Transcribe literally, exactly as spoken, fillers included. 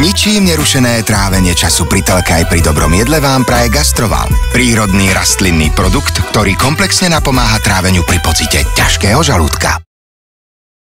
Ničím nerušené trávenie času pri telke aj pri dobrom jedle vám praje Gastroval. Prírodný rastlinný produkt, ktorý komplexne napomáha tráveniu pri pocite ťažkého žalúdka.